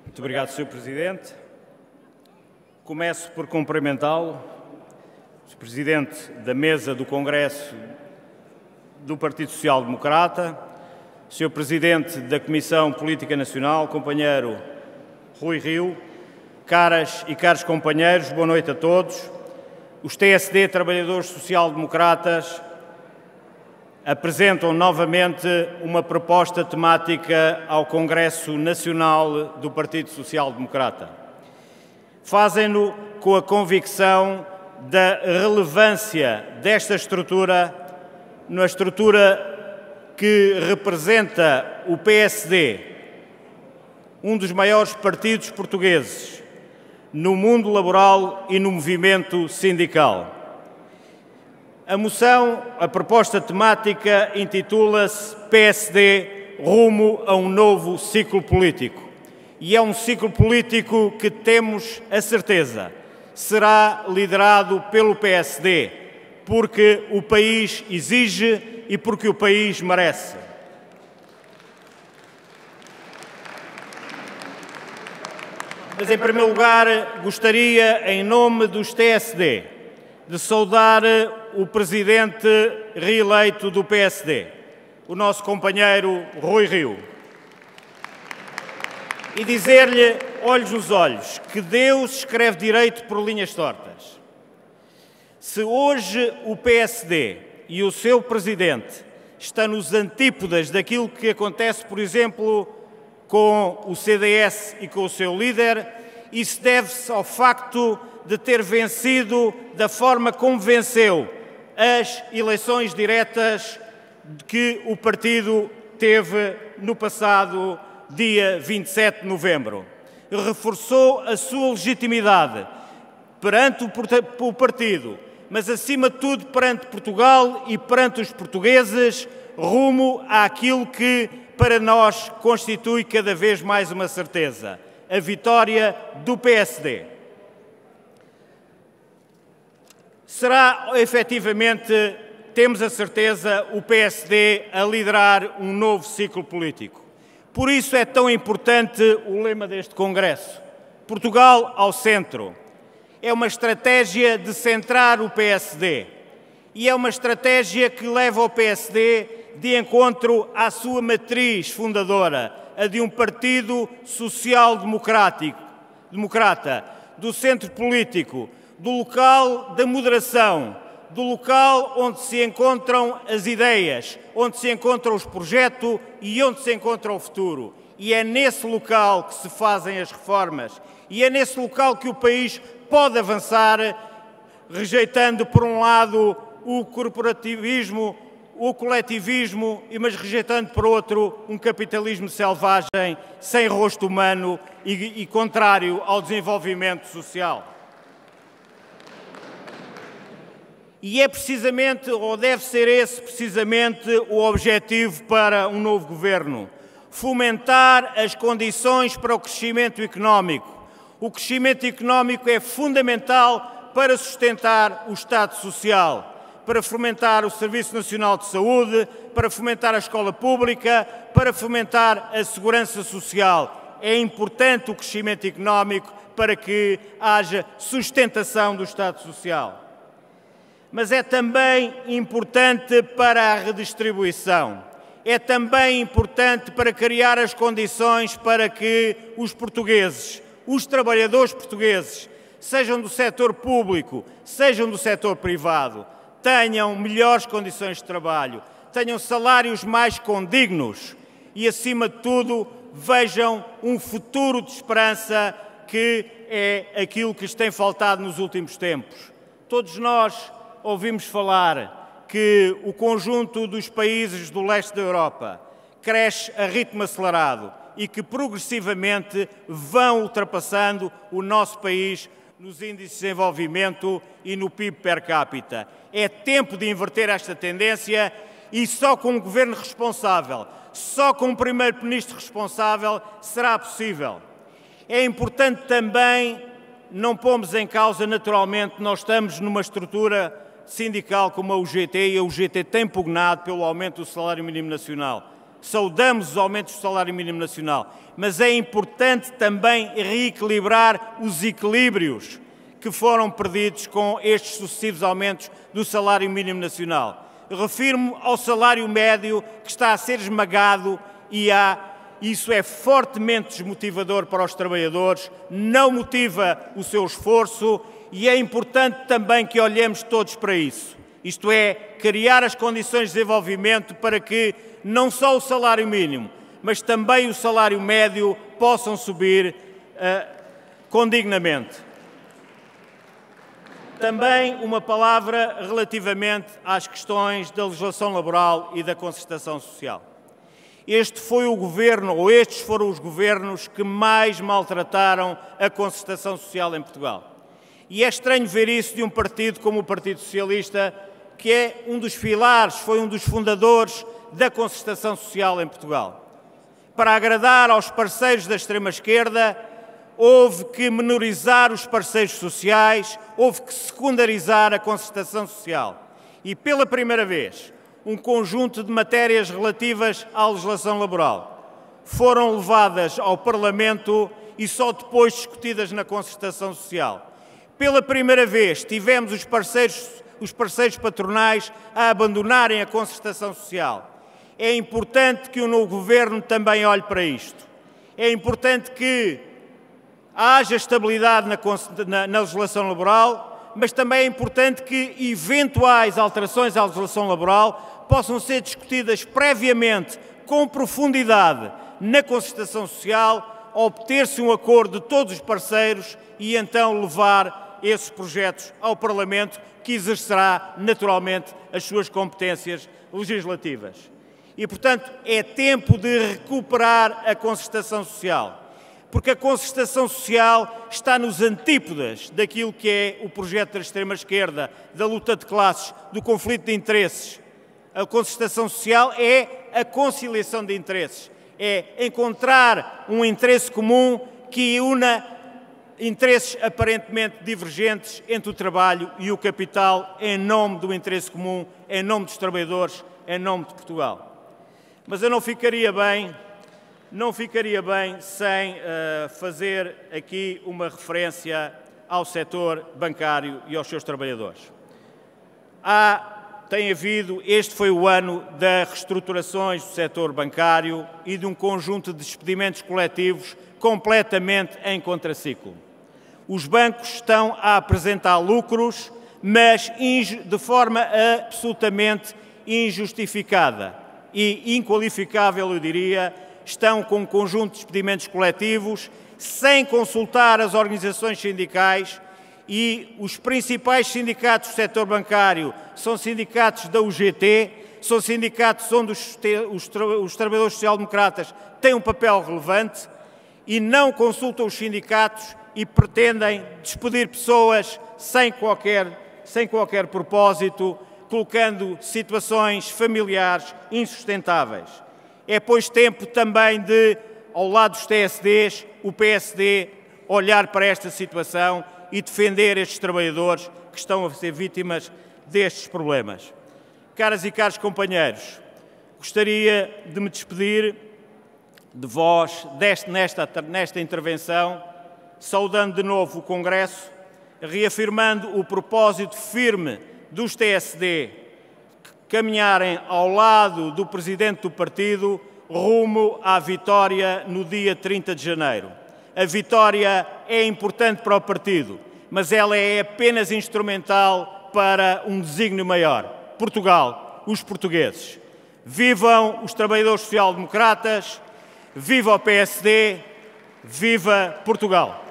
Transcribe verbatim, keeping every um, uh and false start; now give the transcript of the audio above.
Muito obrigado, senhor Presidente. Começo por cumprimentá-lo, senhor Presidente da Mesa do Congresso do Partido Social Democrata, senhor Presidente da Comissão Política Nacional, companheiro Rui Rio, caras e caros companheiros, boa noite a todos. Os T S D, Trabalhadores Social-Democratas, apresentam novamente uma proposta temática ao Congresso Nacional do Partido Social Democrata. Fazem-no com a convicção da relevância desta estrutura, na estrutura que representa o P S D, um dos maiores partidos portugueses, no mundo laboral e no movimento sindical. A moção, a proposta temática, intitula-se P S D rumo a um novo ciclo político. E é um ciclo político que temos a certeza será liderado pelo P S D, porque o país exige e porque o país merece. Mas, em primeiro lugar, gostaria, em nome dos T S D, de saudar o Presidente reeleito do P S D, o nosso companheiro Rui Rio, e dizer-lhe, olhos nos olhos, que Deus escreve direito por linhas tortas. Se hoje o P S D e o seu Presidente estão nos antípodas daquilo que acontece, por exemplo, com o C D S e com o seu líder, isso deve-se ao facto de ter vencido da forma como venceu as eleições diretas que o partido teve no passado dia vinte e sete de novembro. Reforçou a sua legitimidade perante o partido, mas acima de tudo perante Portugal e perante os portugueses, rumo àquilo que para nós constitui cada vez mais uma certeza: a vitória do P S D. Será, efetivamente, temos a certeza, o P S D a liderar um novo ciclo político. Por isso é tão importante o lema deste Congresso: Portugal ao centro. É uma estratégia de centrar o P S D e é uma estratégia que leva o P S D de encontro à sua matriz fundadora, a de um partido social-democrático, democrata, do centro político, do local da moderação, do local onde se encontram as ideias, onde se encontra os projetos e onde se encontra o futuro. E é nesse local que se fazem as reformas e é nesse local que o país pode avançar, rejeitando, por um lado, o corporativismo, o coletivismo, mas rejeitando, por outro, um capitalismo selvagem, sem rosto humano e, e contrário ao desenvolvimento social. E é precisamente, ou deve ser esse precisamente, o objetivo para um novo governo: fomentar as condições para o crescimento económico. O crescimento económico é fundamental para sustentar o Estado Social, para fomentar o Serviço Nacional de Saúde, para fomentar a escola pública, para fomentar a segurança social. É importante o crescimento económico para que haja sustentação do Estado Social. Mas é também importante para a redistribuição. É também importante para criar as condições para que os portugueses, os trabalhadores portugueses, sejam do setor público, sejam do setor privado, tenham melhores condições de trabalho, tenham salários mais condignos e, acima de tudo, vejam um futuro de esperança, que é aquilo que lhes tem faltado nos últimos tempos. Todos nós ouvimos falar que o conjunto dos países do leste da Europa cresce a ritmo acelerado e que progressivamente vão ultrapassando o nosso país nos índices de desenvolvimento e no P I B per capita. É tempo de inverter esta tendência e só com um governo responsável, só com um primeiro-ministro responsável será possível. É importante também, não pomos em causa, naturalmente, nós estamos numa estrutura sindical como a U G T e a U G T tem pugnado pelo aumento do salário mínimo nacional. saudamos os aumentos do salário mínimo nacional, mas é importante também reequilibrar os equilíbrios que foram perdidos com estes sucessivos aumentos do salário mínimo nacional. Refiro-me ao salário médio que está a ser esmagado e há, isso é fortemente desmotivador para os trabalhadores, não motiva o seu esforço e é importante também que olhemos todos para isso. Isto é, criar as condições de desenvolvimento para que não só o salário mínimo, mas também o salário médio possam subir uh, condignamente. Também uma palavra relativamente às questões da legislação laboral e da concertação social. Este foi o governo, ou estes foram os governos que mais maltrataram a concertação social em Portugal. E é estranho ver isso de um partido como o Partido Socialista, que é um dos pilares, foi um dos fundadores da concertação social em Portugal. Para agradar aos parceiros da extrema-esquerda, houve que menorizar os parceiros sociais, houve que secundarizar a concertação social. E, pela primeira vez, um conjunto de matérias relativas à legislação laboral foram levadas ao Parlamento e só depois discutidas na concertação social. Pela primeira vez, tivemos os parceiros, os parceiros patronais a abandonarem a concertação social. É importante que o novo governo também olhe para isto. É importante que haja estabilidade na, na, na legislação laboral, mas também é importante que eventuais alterações à legislação laboral possam ser discutidas previamente, com profundidade, na concertação social, obter-se um acordo de todos os parceiros e então levar esses projetos ao Parlamento, que exercerá naturalmente as suas competências legislativas. E, portanto, é tempo de recuperar a concertação social, porque a concertação social está nos antípodas daquilo que é o projeto da extrema-esquerda, da luta de classes, do conflito de interesses. A concertação social é a conciliação de interesses, é encontrar um interesse comum que una interesses aparentemente divergentes entre o trabalho e o capital em nome do interesse comum, em nome dos trabalhadores, em nome de Portugal. Mas eu não ficaria bem, não ficaria bem sem uh, fazer aqui uma referência ao setor bancário e aos seus trabalhadores. Há Tem havido, este foi o ano das reestruturações do setor bancário e de um conjunto de despedimentos coletivos completamente em contraciclo. Os bancos estão a apresentar lucros, mas de forma absolutamente injustificada e inqualificável, eu diria, estão com um conjunto de despedimentos coletivos sem consultar as organizações sindicais. E os principais sindicatos do setor bancário são sindicatos da U G T, são sindicatos onde os, os, os trabalhadores social-democratas têm um papel relevante e não consultam os sindicatos e pretendem despedir pessoas sem qualquer, sem qualquer propósito, colocando situações familiares insustentáveis. É, pois, tempo também de, ao lado dos T S Ds, o P S D olhar para esta situação e defender estes trabalhadores que estão a ser vítimas destes problemas. Caras e caros companheiros, gostaria de me despedir de vós deste, nesta, nesta intervenção, saudando de novo o Congresso, reafirmando o propósito firme dos T S D caminharem ao lado do Presidente do Partido rumo à vitória no dia trinta de janeiro. A vitória é importante para o partido, mas ela é apenas instrumental para um desígnio maior. Portugal, os portugueses. Vivam os trabalhadores social-democratas, viva o P S D, viva Portugal.